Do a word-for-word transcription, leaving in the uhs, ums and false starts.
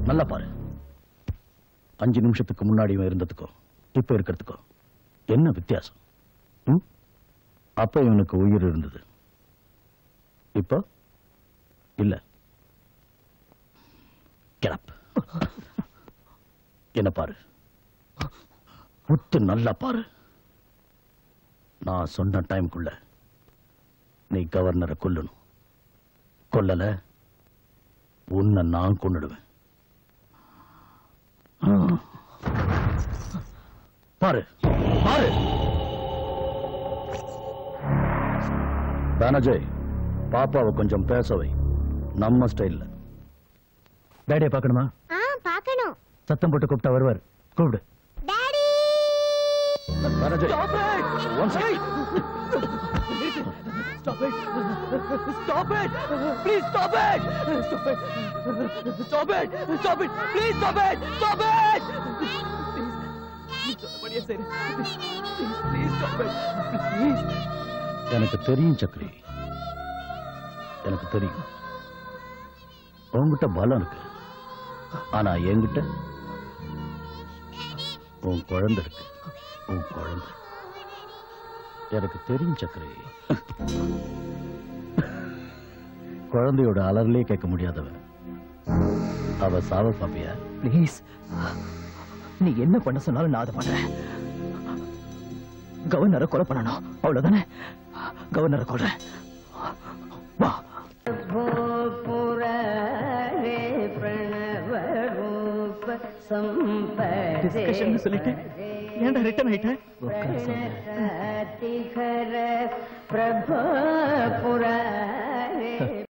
நல்லா பாரு. அஞ்சு நிமிஷத்துக்கு முன்னாடி இருந்ததுக்கோ இப்ப இருக்கிறதுக்கோ என்ன வித்தியாசம்? அப்ப இவனுக்கு உயிர் இருந்தது, இப்போ இல்ல. கிளப். என்ன பாரு, முத்து நல்லா பாரு. நான் சொன்ன டைம்குள்ள நீ கவர்னரை கொல்லணும். கொல்லல உன்னை நான் கொன்னுடுவேன். பாரு பாரு. பானஜய், பாப்பாவை கொஞ்சம் பேசவை, நம்ம ஸ்டைல்ல. டேடியை பார்க்கணுமா? பார்க்கணும். சத்தம் போட்டு கூப்பிட்டா வருவார், கூப்பிடு. டாடி. பானஜய், one second. Stop it! Stop it! Please stop it! Stop it! Stop it! Stop it! Please stop it! Stop it! Please, please, please, please stop it! Please. எனக்கு தெரியும் சக்ரி, எனக்கு தெரியும். உன்கிட்ட பலம் இருக்கு, ஆனா என்கிட்ட உன் குழந்தை இருக்கு. உன் குழந்தை எனக்கு தெரியும் சக்ரி. குழந்தையோட அலறலே கேட்க முடியாதவன் அவ சாவ பாப்பியா? Please, நீ என்ன பண்ண சொன்னாலும் நான் அதை பண்றேன். கவர்னரை கொலை பண்ணணும், அவ்வளவுதானே? கவர்னரை கொலை. வா. டிஸ்கஷன் சொல்லிட்டு ஏன்டா ரிட்டர்ன் ஆயிட்ட? பிரபு